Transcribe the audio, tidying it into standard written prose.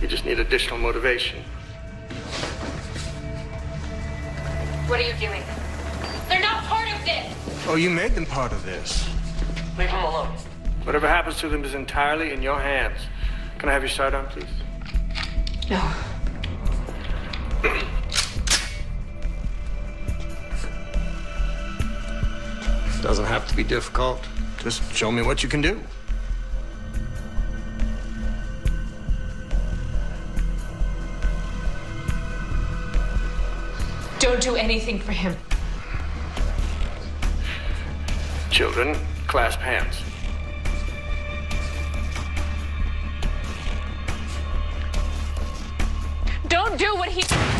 You just need additional motivation. What are you doing? They're not part of this! Oh, you made them part of this. Leave them alone. Whatever happens to them is entirely in your hands. Can I have your sidearm, please? No. Doesn't have to be difficult. Just show me what you can do. Don't do anything for him. Children, clasp hands. Don't do what he...